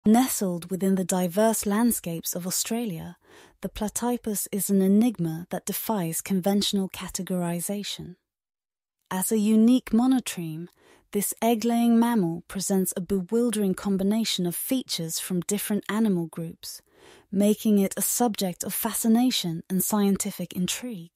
Nestled within the diverse landscapes of Australia, the platypus is an enigma that defies conventional categorization. As a unique monotreme, this egg-laying mammal presents a bewildering combination of features from different animal groups, making it a subject of fascination and scientific intrigue.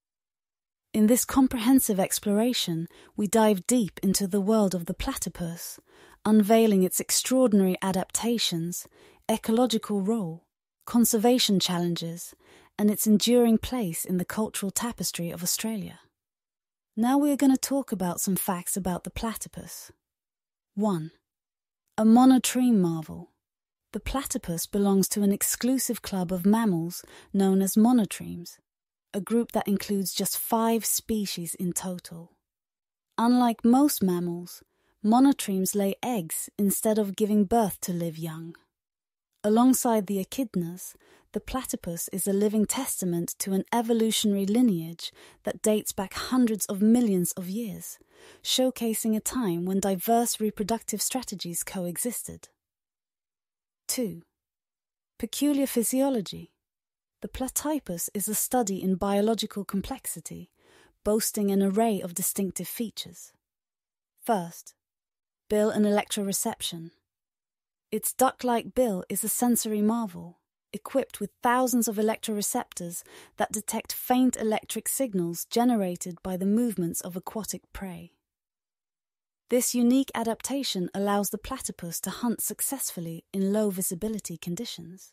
In this comprehensive exploration, we dive deep into the world of the platypus, unveiling its extraordinary adaptations, ecological role, conservation challenges, and its enduring place in the cultural tapestry of Australia. Now we are going to talk about some facts about the platypus. 1. A monotreme marvel. The platypus belongs to an exclusive club of mammals known as monotremes, a group that includes just 5 species in total. Unlike most mammals, monotremes lay eggs instead of giving birth to live young. Alongside the echidnas, the platypus is a living testament to an evolutionary lineage that dates back hundreds of millions of years, showcasing a time when diverse reproductive strategies coexisted. 2. Peculiar physiology. The platypus is a study in biological complexity, boasting an array of distinctive features. First, bill and electroreception. Its duck-like bill is a sensory marvel, equipped with thousands of electroreceptors that detect faint electric signals generated by the movements of aquatic prey. This unique adaptation allows the platypus to hunt successfully in low visibility conditions.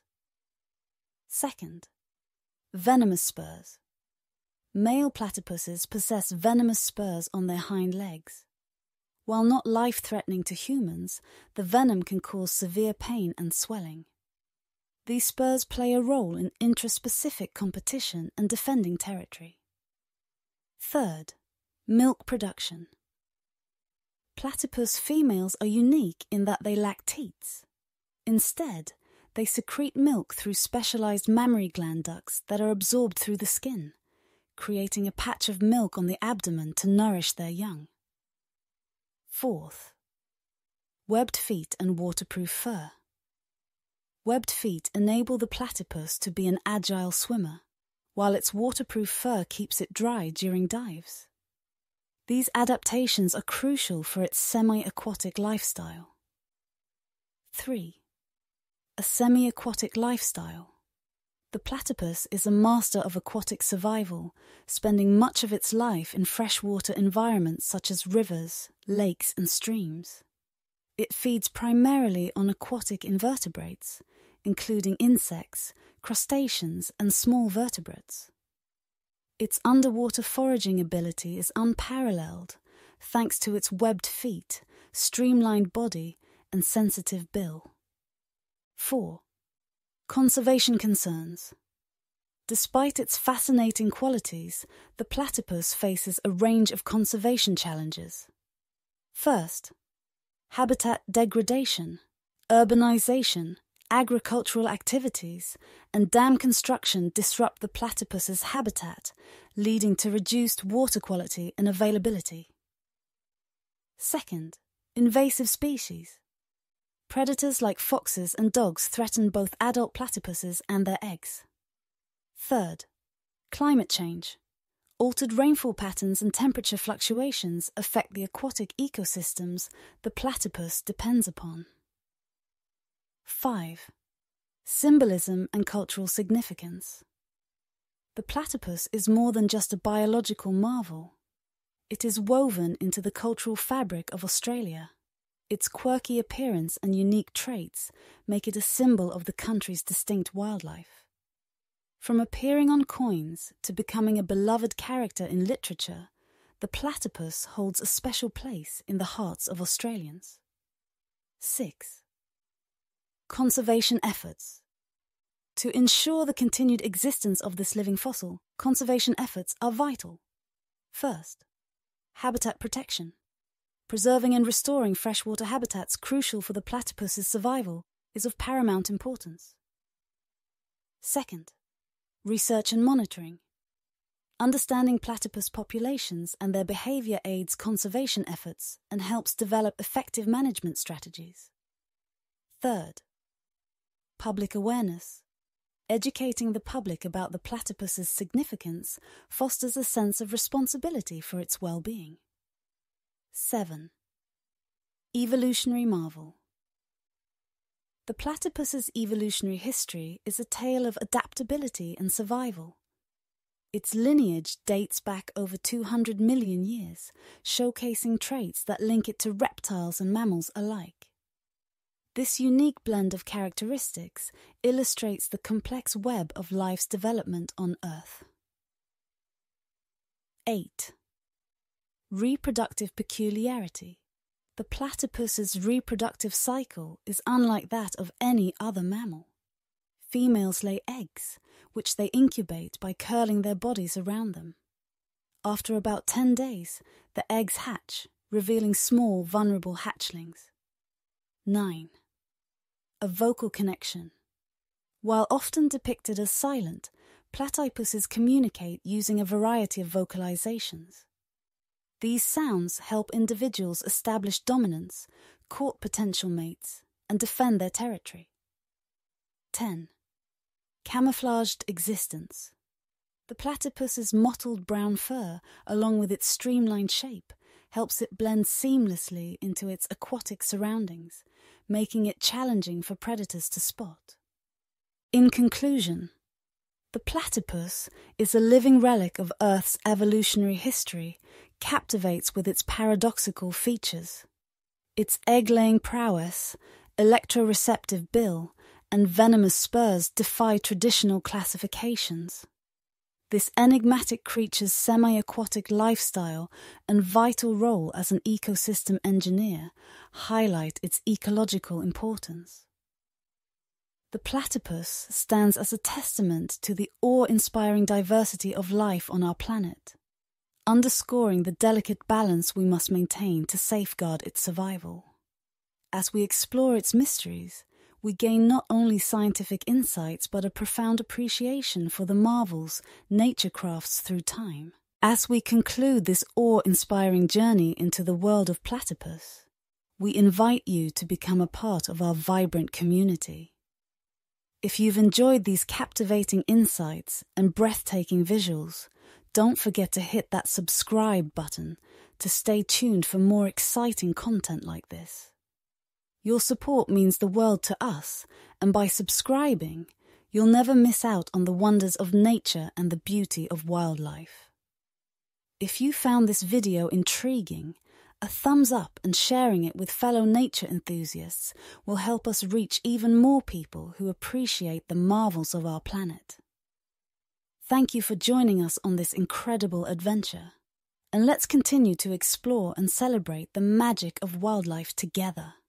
Second, venomous spurs. Male platypuses possess venomous spurs on their hind legs. While not life-threatening to humans, the venom can cause severe pain and swelling. These spurs play a role in intraspecific competition and defending territory. Third, milk production. Platypus females are unique in that they lack teats. Instead, they secrete milk through specialized mammary gland ducts that are absorbed through the skin, creating a patch of milk on the abdomen to nourish their young. Fourth, webbed feet and waterproof fur. Webbed feet enable the platypus to be an agile swimmer, while its waterproof fur keeps it dry during dives. These adaptations are crucial for its semi-aquatic lifestyle. 3. A semi-aquatic lifestyle. The platypus is a master of aquatic survival, spending much of its life in freshwater environments such as rivers, lakes, and streams. It feeds primarily on aquatic invertebrates, including insects, crustaceans, and small vertebrates. Its underwater foraging ability is unparalleled, thanks to its webbed feet, streamlined body, and sensitive bill. 4. Conservation concerns. Despite its fascinating qualities, the platypus faces a range of conservation challenges. First, habitat degradation, urbanization, agricultural activities, and dam construction disrupt the platypus's habitat, leading to reduced water quality and availability. Second, invasive species. Predators like foxes and dogs threaten both adult platypuses and their eggs. Third, climate change. Altered rainfall patterns and temperature fluctuations affect the aquatic ecosystems the platypus depends upon. 5. Symbolism and cultural significance. The platypus is more than just a biological marvel. It is woven into the cultural fabric of Australia. Its quirky appearance and unique traits make it a symbol of the country's distinct wildlife. From appearing on coins to becoming a beloved character in literature, the platypus holds a special place in the hearts of Australians. 6. Conservation efforts. To ensure the continued existence of this living fossil, conservation efforts are vital. First, habitat protection. Preserving and restoring freshwater habitats crucial for the platypus's survival is of paramount importance. Second, research and monitoring. Understanding platypus populations and their behavior aids conservation efforts and helps develop effective management strategies. Third, public awareness. Educating the public about the platypus's significance fosters a sense of responsibility for its well-being. 7. Evolutionary marvel. The platypus's evolutionary history is a tale of adaptability and survival. Its lineage dates back over 200 million years, showcasing traits that link it to reptiles and mammals alike. This unique blend of characteristics illustrates the complex web of life's development on Earth. 8. Reproductive peculiarity. The platypus's reproductive cycle is unlike that of any other mammal. Females lay eggs, which they incubate by curling their bodies around them. After about 10 days, the eggs hatch, revealing small, vulnerable hatchlings. 9. A vocal connection. While often depicted as silent, platypuses communicate using a variety of vocalizations. These sounds help individuals establish dominance, court potential mates, and defend their territory. 10. Camouflaged existence. The platypus's mottled brown fur, along with its streamlined shape, helps it blend seamlessly into its aquatic surroundings, making it challenging for predators to spot. In conclusion, the platypus is a living relic of Earth's evolutionary history, captivates with its paradoxical features. Its egg-laying prowess, electroreceptive bill, and venomous spurs defy traditional classifications. This enigmatic creature's semi-aquatic lifestyle and vital role as an ecosystem engineer highlight its ecological importance. The platypus stands as a testament to the awe-inspiring diversity of life on our planet, underscoring the delicate balance we must maintain to safeguard its survival. As we explore its mysteries, we gain not only scientific insights but a profound appreciation for the marvels nature crafts through time. As we conclude this awe-inspiring journey into the world of platypus, we invite you to become a part of our vibrant community. If you've enjoyed these captivating insights and breathtaking visuals, don't forget to hit that subscribe button to stay tuned for more exciting content like this. Your support means the world to us, and by subscribing, you'll never miss out on the wonders of nature and the beauty of wildlife. If you found this video intriguing, a thumbs up and sharing it with fellow nature enthusiasts will help us reach even more people who appreciate the marvels of our planet. Thank you for joining us on this incredible adventure, and let's continue to explore and celebrate the magic of wildlife together.